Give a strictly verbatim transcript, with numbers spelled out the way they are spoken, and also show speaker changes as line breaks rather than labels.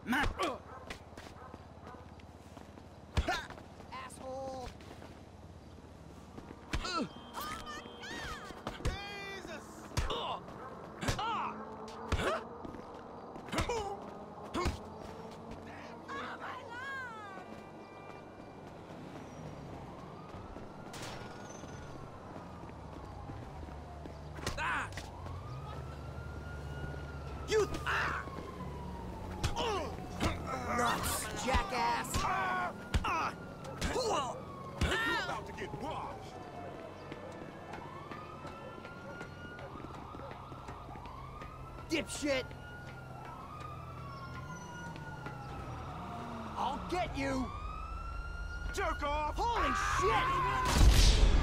Asshole! You ah! Nuts, jackass! Ah! Ah!
You're about to get washed.
Dipshit! I'll get you!
Jerk off!
Holy shit!